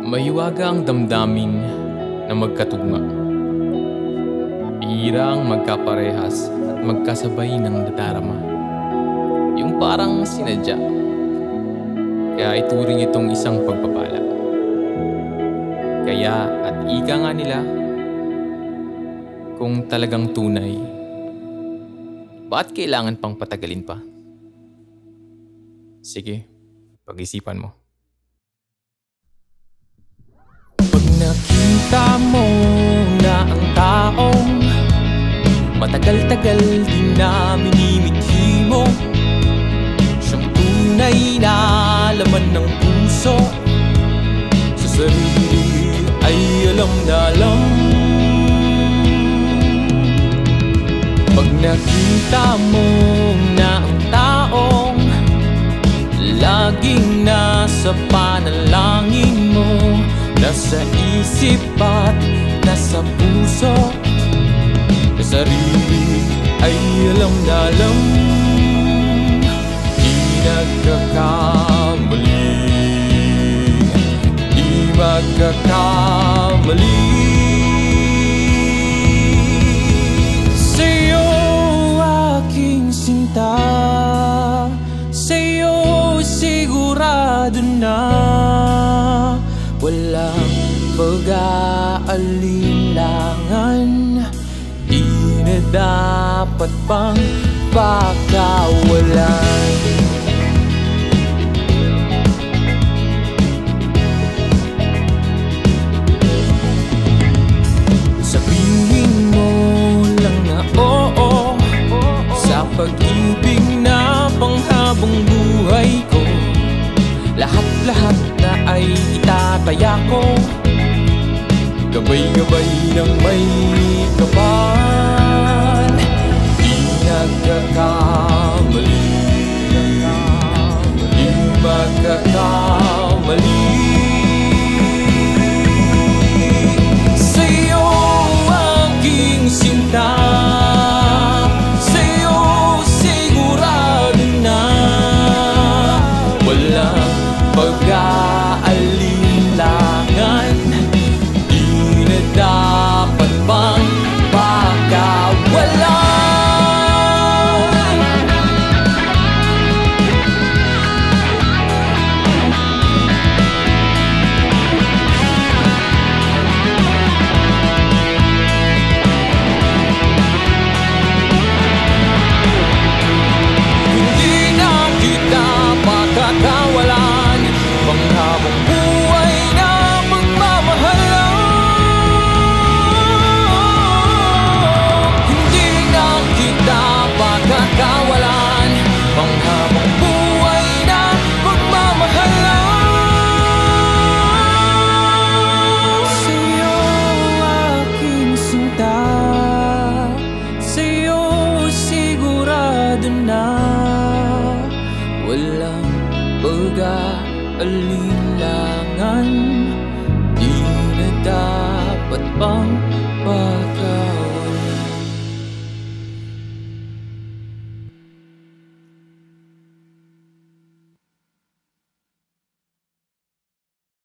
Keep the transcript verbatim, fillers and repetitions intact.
Mahiwaga ang damdamin na magkatugma. Bihirang magkaparehas at magkasabay ng nadarama. Yung parang sinadya. Kaya ituring itong isang pagpapala. Kaya at ika nga nila, kung talagang tunay, bakit kailangan pang patagalin pa? Sige, pag-isipan mo. Pag nakita mo na ang taong matagal-tagal din na minimithi mo, siyang tunay na laman ng puso, sa sarili ay alam na alam. Pag nakita mo na ang taong laging nasa panalangin mo, nasa isip at nasa puso, sa sarili ay alam na alam. Di nagkakamali, di magkakamali. Sa'yo aking sinta, sa'yo sigurado na walang pag-aalinlangan, di na dapat pang pagkawalan. Sabihin mo lang na oo sa pag-ibig na panghabang buhay ko. Lahat-lahat na ay itataya ko, gabay-gabay ng may kapal.